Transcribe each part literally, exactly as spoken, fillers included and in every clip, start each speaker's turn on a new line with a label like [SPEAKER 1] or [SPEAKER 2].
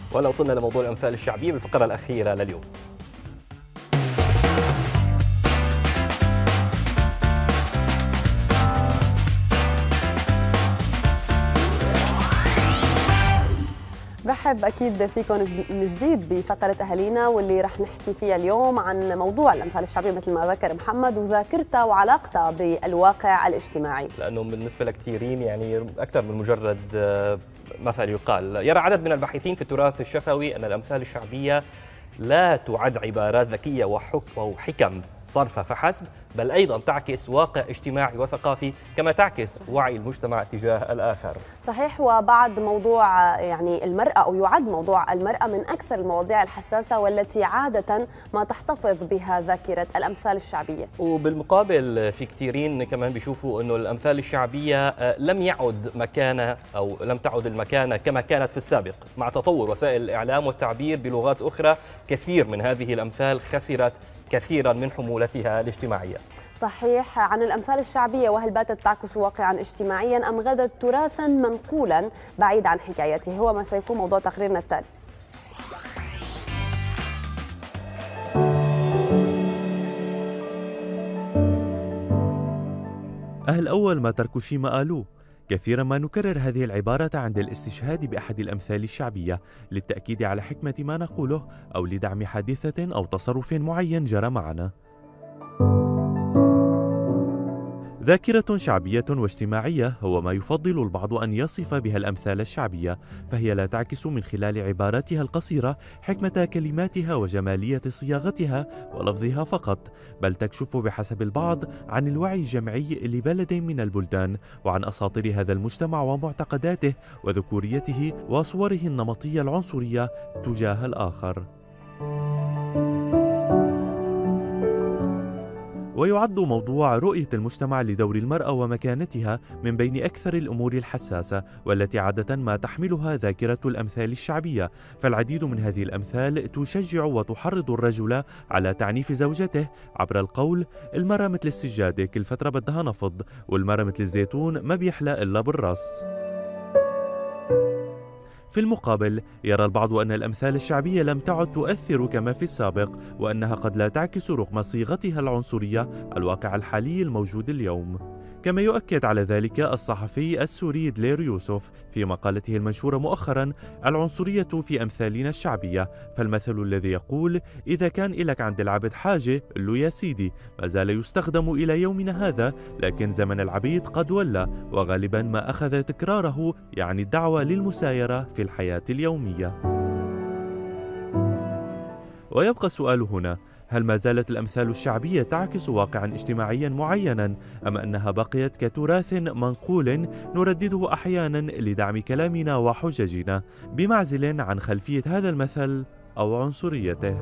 [SPEAKER 1] وهلا وصلنا لموضوع الأمثال الشعبية بالفقرة الأخيرة لليوم.
[SPEAKER 2] برحب أكيد فيكم من جديد بفقرة أهالينا، واللي رح نحكي فيها اليوم عن موضوع الأمثال الشعبية مثل ما ذكر محمد، وذاكرتها وعلاقتها بالواقع الاجتماعي.
[SPEAKER 1] لأنه بالنسبة لكثيرين يعني أكثر من مجرد مثل يقال. يرى عدد من الباحثين في التراث الشفوي أن الأمثال الشعبية لا تعد عبارات ذكية وحكم صرفة فحسب، بل أيضا تعكس واقع اجتماعي وثقافي، كما تعكس وعي المجتمع تجاه الآخر.
[SPEAKER 2] صحيح. وبعد موضوع يعني المرأة، أو يعد موضوع المرأة من أكثر المواضيع الحساسة والتي عادة ما تحتفظ بها ذاكرة الأمثال الشعبية.
[SPEAKER 1] وبالمقابل في كثيرين كمان بيشوفوا أنه الأمثال الشعبية لم يعد مكانة أو لم تعد المكانة كما كانت في السابق. مع تطور وسائل الإعلام والتعبير بلغات أخرى، كثير من هذه الأمثال خسرت كثيرا من حمولتها الاجتماعية.
[SPEAKER 2] صحيح. عن الأمثال الشعبية، وهل باتت تعكس واقعا اجتماعيا أم غدت تراثا منقولا بعيد عن حكايته؟ هو ما سيكون موضوع تقريرنا التالي.
[SPEAKER 3] أهل أول ما تركوا شي ما قالوه. كثيرا ما نكرر هذه العبارة عند الاستشهاد بأحد الأمثال الشعبية للتأكيد على حكمة ما نقوله أو لدعم حادثة أو تصرف معين جرى معنا. ذاكرة شعبية واجتماعية هو ما يفضل البعض أن يصف بها الأمثال الشعبية، فهي لا تعكس من خلال عباراتها القصيرة حكمة كلماتها وجمالية صياغتها ولفظها فقط، بل تكشف بحسب البعض عن الوعي الجمعي لبلد من البلدان، وعن أساطير هذا المجتمع ومعتقداته وذكوريته وصوره النمطية العنصرية تجاه الآخر. ويعد موضوع رؤية المجتمع لدور المرأة ومكانتها من بين أكثر الأمور الحساسة، والتي عادة ما تحملها ذاكرة الأمثال الشعبية، فالعديد من هذه الأمثال تشجع وتحرض الرجل على تعنيف زوجته عبر القول: المرأة مثل السجادة كل فترة بدها نفض، والمرأة مثل الزيتون ما بيحلى إلا بالرص. في المقابل، يرى البعض أن الأمثال الشعبية لم تعد تؤثر كما في السابق، وأنها قد لا تعكس رغم صيغتها العنصرية الواقع الحالي الموجود اليوم. كما يؤكد على ذلك الصحفي السوري دلير يوسف في مقالته المنشورة مؤخرا: العنصرية في أمثالنا الشعبية، فالمثل الذي يقول إذا كان إلك عند العبد حاجة له يا سيدي ما زال يستخدم إلى يومنا هذا، لكن زمن العبيد قد ولى، وغالبا ما أخذ تكراره يعني الدعوة للمسايرة في الحياة اليومية. ويبقى السؤال هنا: هل ما زالت الأمثال الشعبية تعكس واقعا اجتماعيا معينا، أم أنها بقيت كتراث منقول نردده أحيانا لدعم كلامنا وحججنا بمعزل عن خلفية هذا المثل أو عنصريته؟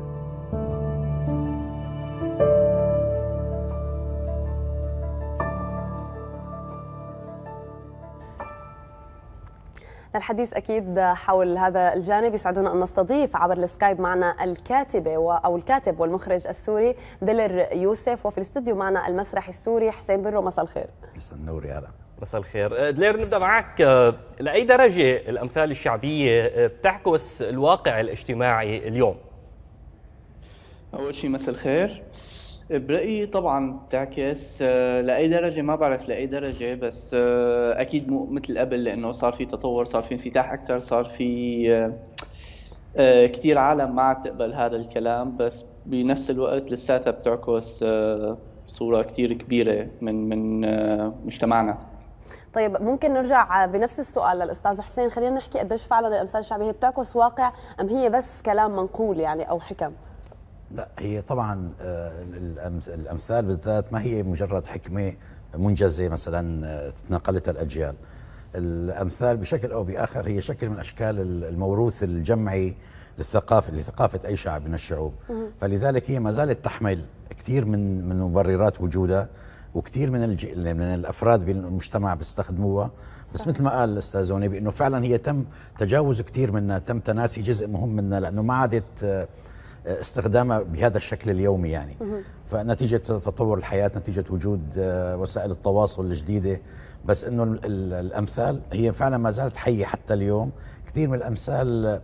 [SPEAKER 2] الحديث أكيد حول هذا الجانب يسعدنا أن نستضيف عبر السكايب معنا الكاتبة أو الكاتب والمخرج السوري دلير يوسف، وفي الاستوديو معنا المسرحي السوري حسين برو. مساء الخير.
[SPEAKER 4] مساء النور. يا هلا.
[SPEAKER 1] مساء الخير. دلير، نبدأ معك. لأي درجة الأمثال الشعبية بتعكس الواقع الاجتماعي اليوم؟
[SPEAKER 5] أول شيء مساء الخير. برأيي طبعا تعكس لأي درجة، ما بعرف لأي درجة، بس أكيد مو مثل قبل، لأنه صار في تطور، صار في انفتاح أكثر، صار في كتير عالم ما عاد تقبل هذا الكلام، بس بنفس الوقت لساتها بتعكس صورة كتير كبيرة من من مجتمعنا.
[SPEAKER 2] طيب، ممكن نرجع بنفس السؤال للأستاذ حسين، خلينا نحكي قديش فعلا الأمثال الشعبية بتعكس واقع أم هي بس كلام منقول يعني أو حكم؟
[SPEAKER 4] لا، هي طبعا الأمثال بالذات ما هي مجرد حكمة منجزة مثلا تناقلتها الأجيال. الأمثال بشكل أو بآخر هي شكل من أشكال الموروث الجمعي للثقافة لثقافة أي شعب من الشعوب، فلذلك هي ما زالت تحمل كثير من من مبررات وجودها، وكثير من الج... من الافراد بالمجتمع بيستخدموها، بس مثل ما قال الاستاذ زوني بانه فعلا هي تم تجاوز كثير منها، تم تناسي جزء مهم منها، لانه ما عادت استخدامها بهذا الشكل اليومي يعني. فنتيجه تطور الحياه، نتيجه وجود وسائل التواصل الجديده، بس انه الامثال هي فعلا ما زالت حيه حتى اليوم. كثير من الامثال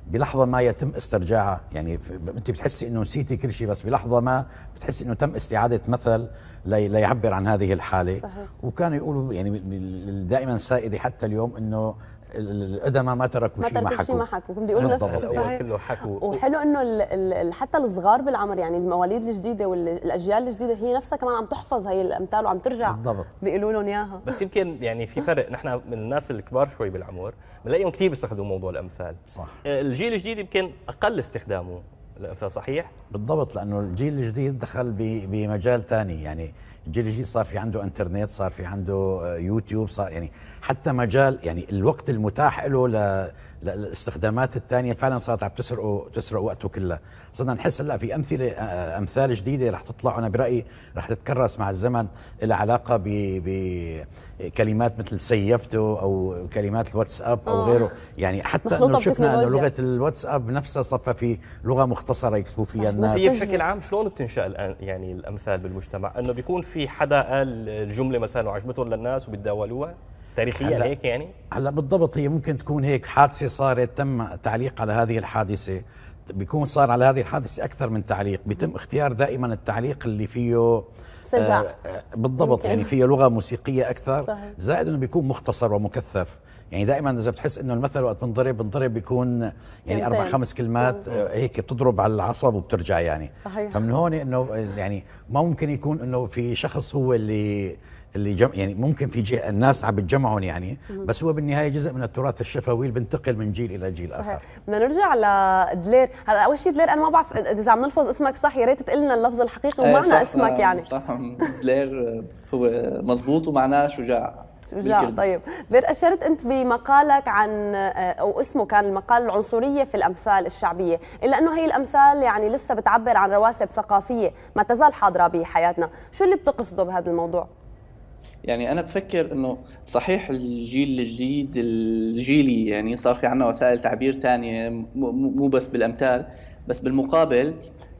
[SPEAKER 4] بلحظه ما يتم استرجاعها، يعني انت بتحسي انه نسيتي كل شيء، بس بلحظه ما بتحسي انه تم استعاده مثل ليعبر عن هذه الحاله. صحيح. وكانوا يقولوا يعني دائما سائده حتى اليوم انه القدماء ما تركوا شيء ما حكوا،
[SPEAKER 2] ما حكوا بيقولوا نفس
[SPEAKER 1] الشيء كله حكوا.
[SPEAKER 2] وحلو انه ال ال حتى الصغار بالعمر، يعني المواليد الجديده والاجيال الجديده هي نفسها كمان عم تحفظ هي الامثال وعم ترجع بالضبط بيقولوا لهم اياها.
[SPEAKER 1] بس يمكن يعني في فرق، نحن من الناس الكبار شوي بالعمر بنلاقيهم كثير بيستخدموا موضوع الامثال. صح. الجيل الجديد يمكن اقل استخدامه الامثال. صحيح
[SPEAKER 4] بالضبط، لانه الجيل الجديد دخل بمجال ثاني، يعني الجيل الجديد صار في عنده انترنت، صار في عنده يوتيوب، صار يعني حتى مجال يعني الوقت المتاح له للاستخدامات الثانيه فعلا صارت عم تسرق تسرق وقته كله. صرنا نحس هلا في امثله امثال جديده رح تطلع، انا برايي رح تتكرس مع الزمن، لها علاقه بكلمات مثل سيفته او كلمات الواتساب او غيره، يعني حتى انه شفنا انه لغه الواتساب نفسها صفى في لغه مختصره يكتبوا فيها الناس.
[SPEAKER 1] هي بشكل عام شلون بتنشا الان يعني الامثال بالمجتمع؟ انه بيكون في حدا قال الجمله مثلا وعجبتهم للناس وبيتداولوها تاريخيا هيك يعني؟
[SPEAKER 4] هلا بالضبط، هي ممكن تكون هيك حادثه صارت تم تعليق على هذه الحادثه، بيكون صار على هذه الحادثه اكثر من تعليق، بيتم اختيار دائما التعليق اللي فيه
[SPEAKER 2] سجع.
[SPEAKER 4] آه بالضبط ممكن. يعني فيه لغه موسيقيه اكثر. صحيح. زائد انه بيكون مختصر ومكثف، يعني دائما اذا بتحس انه المثل وقت بنضرب بنضرب بيكون يعني اربع خمس كلمات آه هيك بتضرب على العصب وبترجع يعني. صحيح. فمن هون انه يعني ما ممكن يكون انه في شخص هو اللي اللي جم يعني ممكن في الناس عم بتجمعهم يعني، بس هو بالنهايه جزء من التراث الشفوي اللي بنتقل من جيل الى جيل اخر. صحيح.
[SPEAKER 2] بدنا نرجع لدلير. هلا اول شيء دلير انا ما بعرف اذا عم نلفظ اسمك صح، يا ريت تقول لنا اللفظ الحقيقي ومعنى اسمك يعني.
[SPEAKER 5] صح، دلير هو مزبوط ومعناه شجاع.
[SPEAKER 2] شجاع. طيب دلير، اشرت انت بمقالك عن او اسمه كان المقال العنصريه في الامثال الشعبيه، الا انه هي الامثال يعني لسه بتعبر عن رواسب ثقافيه ما تزال حاضره بحياتنا، شو اللي بتقصده بهذا الموضوع؟
[SPEAKER 5] يعني أنا بفكر إنه صحيح الجيل الجديد الجيلي يعني صار في عنا وسائل تعبير تانية مو بس بالأمثال، بس بالمقابل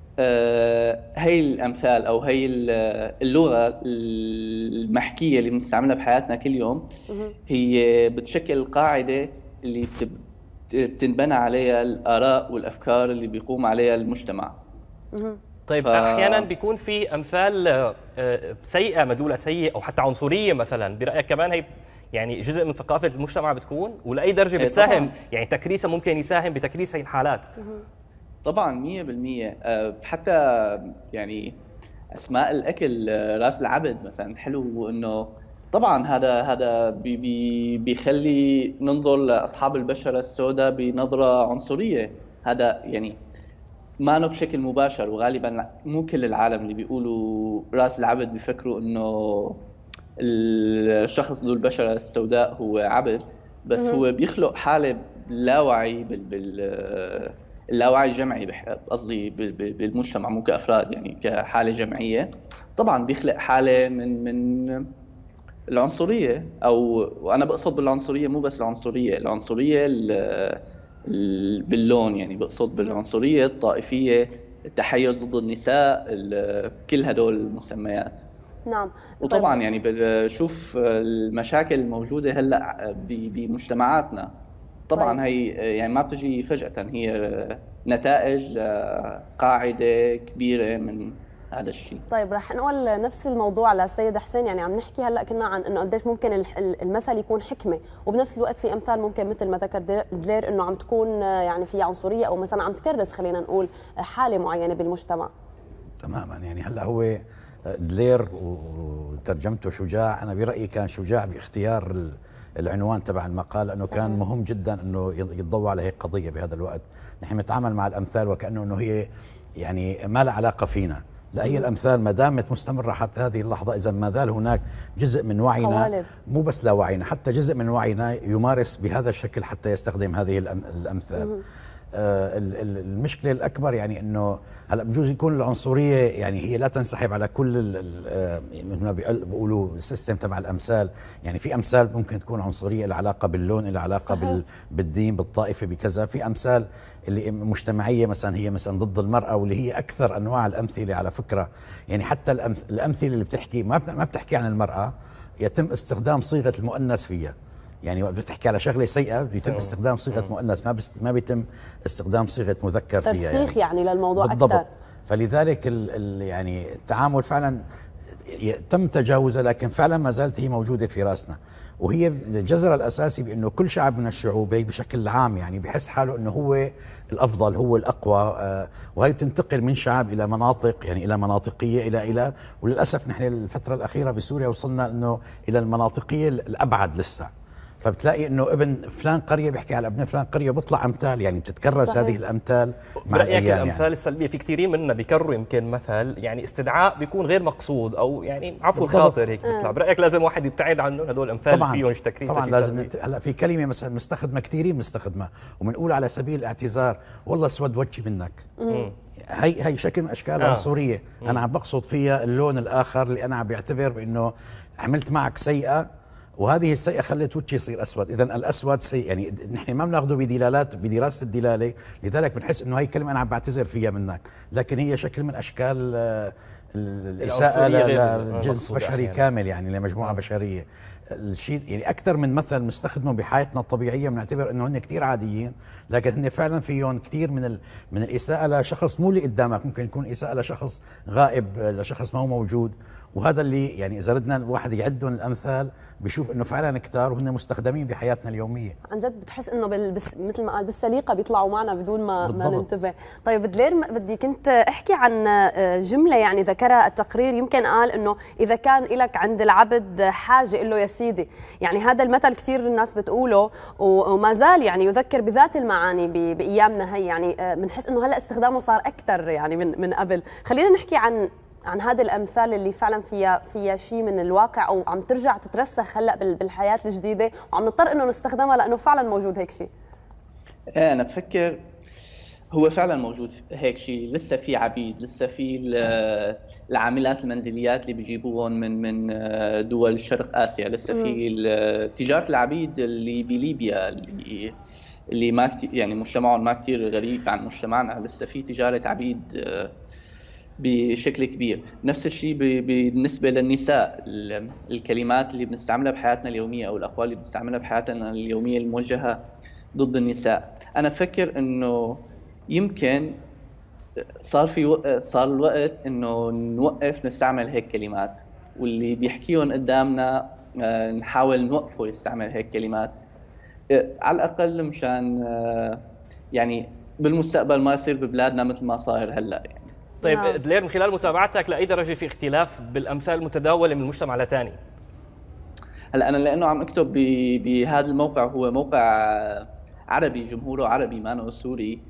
[SPEAKER 5] آه هي الأمثال أو هي اللغة المحكية اللي بنستعملها بحياتنا كل يوم هي بتشكل القاعدة اللي بتنبنى عليها الآراء والأفكار اللي بيقوم عليها المجتمع.
[SPEAKER 1] طيب ف... احيانا بيكون في امثال سيئه مدلوله سيء او حتى عنصريه مثلا، برايك كمان هي يعني جزء من ثقافه المجتمع بتكون؟ ولاي درجه بتساهم طبعاً. يعني تكريسها ممكن يساهم بتكريس هي الحالات؟
[SPEAKER 5] طبعا مية بالمية. حتى يعني اسماء الاكل راس العبد مثلا حلو، انه طبعا هذا هذا بي بي بيخلي ننظر لاصحاب البشره السوداء بنظره عنصريه. هذا يعني ما انه بشكل مباشر، وغالبا مو كل العالم اللي بيقولوا راس العبد بيفكروا انه الشخص ذو البشره السوداء هو عبد، بس هو بيخلق حاله لا وعي بال بال اللاوعي الجمعي قصدي بالمجتمع مو كافراد، يعني كحاله جمعيه. طبعا بيخلق حاله من من العنصريه، او وانا بقصد بالعنصريه مو بس العنصريه العنصريه باللون، يعني بقصد بالعنصريه الطائفيه، التحيز ضد النساء، كل هدول المسميات.
[SPEAKER 2] نعم.
[SPEAKER 5] وطبعا طيب. يعني بشوف المشاكل الموجوده هلا بمجتمعاتنا طبعا طيب. هي يعني ما بتجي فجأة، هي نتائج قاعده كبيره من هذا الشيء.
[SPEAKER 2] طيب رح نقول نفس الموضوع للسيد حسين، يعني عم نحكي هلا كنا عن انه قديش ممكن المثل يكون حكمه، وبنفس الوقت في امثال ممكن مثل ما ذكر دلير انه عم تكون يعني في عنصريه او مثلا عم تكرس خلينا نقول حاله معينه بالمجتمع.
[SPEAKER 4] تماما، يعني هلا هو دلير وترجمته شجاع، انا برايي كان شجاع باختيار العنوان تبع المقال، انه كان مهم جدا انه يتضوى على هيك قضيه بهذا الوقت. نحن نتعامل مع الامثال وكانه انه هي يعني ما لها علاقه فينا، لا هي الامثال ما دامت مستمره حتى هذه اللحظه، اذا ما زال هناك جزء من وعينا قوالب. مو بس لا وعينا، حتى جزء من وعينا يمارس بهذا الشكل حتى يستخدم هذه الامثال. آه المشكله الاكبر يعني انه هلا بجوز يكون العنصريه يعني هي لا تنسحب على كل مثل ما بيقولوا السيستم تبع الامثال، يعني في امثال ممكن تكون عنصريه لها علاقه باللون، لها علاقه صحيح. بالدين، بالطائفه، بكذا. في امثال اللي مجتمعيه مثلا هي مثلا ضد المراه، واللي هي اكثر انواع الامثله على فكره، يعني حتى الامثله اللي بتحكي ما ما بتحكي عن المراه يتم استخدام صيغه المؤنث فيها، يعني وقت بتحكي على شغله سيئه بيتم استخدام صيغه مؤنث، ما ما بيتم استخدام صيغه مذكر فيها يعني.
[SPEAKER 2] ترسيخ يعني للموضوع
[SPEAKER 4] بالضبط.
[SPEAKER 2] اكثر.
[SPEAKER 4] فلذلك ال ال يعني التعامل فعلا تم تجاوزها، لكن فعلا ما زالت هي موجوده في راسنا، وهي الجذر الاساسي بانه كل شعب من الشعوب بشكل عام يعني بحس حاله انه هو الافضل، هو الاقوى، آه وهي بتنتقل من شعب الى مناطق، يعني الى مناطقيه الى الى وللاسف نحن الفتره الاخيره بسوريا وصلنا انه الى المناطقيه الابعد لسه. فبتلاقي انه ابن فلان قريه بيحكي على ابن فلان قريه بيطلع امثال، يعني بتتكرس هذه الامثال مع
[SPEAKER 1] برأيك
[SPEAKER 4] الايام.
[SPEAKER 1] الامثال
[SPEAKER 4] يعني
[SPEAKER 1] السلبيه في كثيرين منا بيكرروا يمكن مثل يعني استدعاء بيكون غير مقصود او يعني عفو الخاطر هيك بيطلع، برايك لازم واحد يبتعد عنه هدول الامثال
[SPEAKER 4] طبعا
[SPEAKER 1] فيهم تكريس؟
[SPEAKER 4] طبعا لازم. هلا في كلمه مثلا مستخدمه كثيرين بنستخدمها وبنقول على سبيل الاعتذار والله اسود وجهي منك.
[SPEAKER 1] مم.
[SPEAKER 4] هي هي شكل من اشكال العنصريه. آه. انا عم بقصد فيها اللون الاخر اللي انا عم بعتبر بانه عملت معك سيئه وهذه السيئه خلت وجهي يصير اسود، اذا الاسود سيء، يعني نحن ما بناخذه بدلالات بدراسه الدلاله، لذلك بنحس انه هي كلمه انا عم بعتذر فيها منك، لكن هي شكل من اشكال الاساءه لجنس بشري يعني. كامل يعني لمجموعه آه. بشريه. الشيء يعني اكثر من مثل بنستخدمه بحياتنا الطبيعيه بنعتبر انه هن كثير عاديين، لكن هن فعلا فيهم كثير من ال... من الاساءه لشخص مو اللي قدامك، ممكن يكون اساءه لشخص غائب، لشخص ما هو موجود، وهذا اللي يعني اذا بدنا الواحد يعدهم الامثال بشوف انه فعلا كتار وهن مستخدمين بحياتنا اليوميه.
[SPEAKER 2] عن جد بتحس انه بال... بس مثل ما قال بالسليقه بيطلعوا معنا بدون ما بالضبط. ما ننتبه. طيب دلير بدي كنت احكي عن جمله يعني ذكرها التقرير، يمكن قال انه اذا كان لك عند العبد حاجه قل له يا سيدي، يعني هذا المثل كثير الناس بتقوله وما زال يعني يذكر بذات المعاني ب... بايامنا هي، يعني بنحس انه هلا استخدامه صار اكثر يعني من من قبل. خلينا نحكي عن عن هذه الامثال اللي فعلا فيها فيها شيء من الواقع او عم ترجع تترسخ هلا بالحياه الجديده وعم نضطر انه نستخدمها لانه فعلا موجود هيك شيء.
[SPEAKER 5] ايه انا بفكر هو فعلا موجود هيك شيء، لسه في عبيد، لسه في العاملات المنزليات اللي بيجيبوهم من من دول شرق اسيا، لسه في تجاره العبيد اللي بليبيا اللي اللي ما كتير يعني مجتمعهم ما كثير غريب عن مجتمعنا، لسه في تجاره عبيد بشكل كبير. نفس الشيء بالنسبة للنساء، الكلمات اللي بنستعملها بحياتنا اليومية أو الأقوال اللي بنستعملها بحياتنا اليومية الموجهة ضد النساء. أنا بفكر إنه يمكن صار في صار الوقت إنه نوقف نستعمل هيك كلمات، واللي بيحكيهم قدامنا نحاول نوقفه يستعمل هيك كلمات على الأقل مشان يعني بالمستقبل ما يصير ببلادنا مثل ما صاير هلا يعني.
[SPEAKER 1] طيب دلير، من خلال متابعتك لاي درجه في اختلاف بالامثال المتداوله من مجتمع لثاني؟
[SPEAKER 5] هلا انا لانه عم اكتب بهذا الموقع، هو موقع عربي جمهوره عربي ما انه سوري،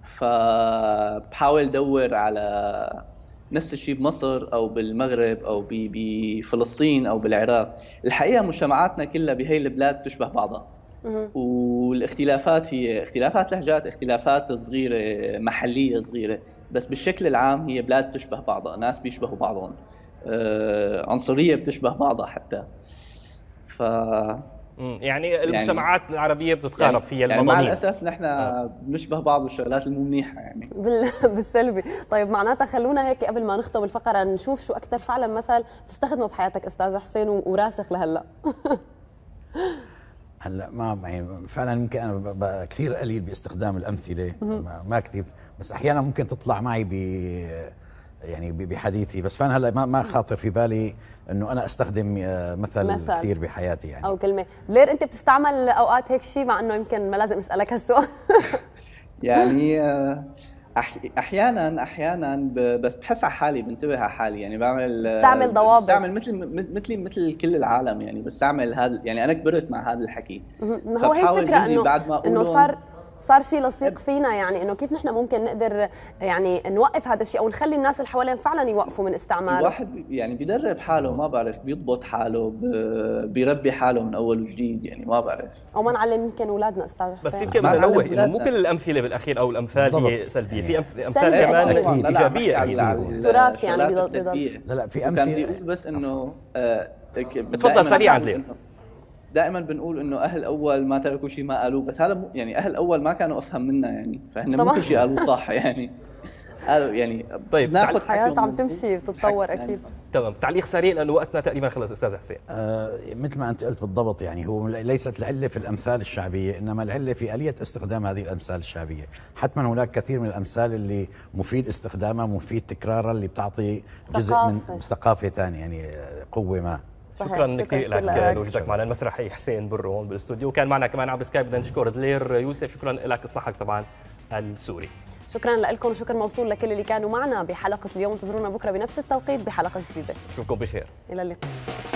[SPEAKER 5] فبحاول ادور على نفس الشيء بمصر او بالمغرب او بفلسطين او بالعراق. الحقيقه مجتمعاتنا كلها بهي البلاد تشبه بعضها، والاختلافات هي اختلافات لهجات، اختلافات صغيره محليه صغيره، بس بالشكل العام هي بلاد تشبه بعضها، ناس بيشبهوا بعضهم، آه، عنصريه بتشبه بعضها حتى. ف
[SPEAKER 1] يعني المجتمعات يعني العربيه بتتقارب يعني فيها
[SPEAKER 5] المضامين. يعني مع الاسف نحن آه. بنشبه بعض بالشغلات المو منيحه يعني
[SPEAKER 2] بالسلبي. طيب معناتها خلونا هيك قبل ما نختم الفقره نشوف شو اكثر فعلا مثل تستخدمه بحياتك استاذ حسين وراسخ لهلا.
[SPEAKER 4] هلا ما يعني فعلا يمكن انا كثير قليل باستخدام الامثله، ما كثير، بس احيانا ممكن تطلع معي ب يعني بحديثي، بس فعلا هلا ما ما خاطر في بالي انه انا استخدم مثل, مثل كثير بحياتي يعني
[SPEAKER 2] او كلمه. لير انت بتستعمل اوقات هيك شيء مع انه يمكن ما لازم اسالك هالسؤال؟
[SPEAKER 5] يعني احيانا احيانا بس بحس على حالي، بنتبه على حالي، يعني بعمل
[SPEAKER 2] تعمل ضوابط،
[SPEAKER 5] بستعمل مثل مثلي مثل كل العالم يعني، بستعمل هذا يعني انا كبرت مع هذا الحكي.
[SPEAKER 2] هو هي الفكره انه بعد ما انه صار صار شيء لصيق فينا، يعني انه كيف نحن ممكن نقدر يعني نوقف هذا الشيء او نخلي الناس اللي حوالينا فعلا يوقفوا من استعماله.
[SPEAKER 5] الواحد يعني بيدرب حاله، ما بعرف، بيضبط حاله، بيربي حاله من اول وجديد يعني، ما بعرف،
[SPEAKER 2] او ما نعلم يمكن اولادنا استاذ حسين.
[SPEAKER 1] بس يمكن ننوه انه مو كل الامثله بالاخير او الامثال هي سلبيه، في امثال كمان ايجابيه
[SPEAKER 2] تراث يعني
[SPEAKER 5] بيضل.
[SPEAKER 4] لا لا في امثله.
[SPEAKER 5] كان بيقول بس انه
[SPEAKER 1] تفضل سريعا ليه.
[SPEAKER 5] دائما بنقول انه اهل اول ما تركوا شيء ما قالوه، بس هذا يعني اهل اول ما كانوا افهم منا يعني، فهن مو كل شيء قالوه صح يعني. يعني
[SPEAKER 1] طيب
[SPEAKER 5] ناخذ
[SPEAKER 2] الحياه عم تمشي بتتطور اكيد.
[SPEAKER 1] تمام، تعليق سريع لانه وقتنا تقريبا خلص استاذ حسين.
[SPEAKER 4] آه مثل ما انت قلت بالضبط، يعني هو ليست العله في الامثال الشعبيه، انما العله في اليه استخدام هذه الامثال الشعبيه. حتما هناك كثير من الامثال اللي مفيد استخدامها، مفيد تكرارها، اللي بتعطي جزء
[SPEAKER 2] ثقافة.
[SPEAKER 4] من ثقافه ثانيه، يعني قوه ما.
[SPEAKER 1] شكرا كثير لك لوجودك معنا المسرحي حسين برو هون بالاستوديو، وكان معنا كمان عبر سكايب. بدنا نشكر دلير يوسف، شكرا لك الصحفي طبعا السوري.
[SPEAKER 2] شكرا لكم وشكر موصول لكل اللي كانوا معنا بحلقه اليوم. انتظرونا بكره بنفس التوقيت بحلقه جديده.
[SPEAKER 1] نشوفكم بخير.
[SPEAKER 2] الى اللقاء.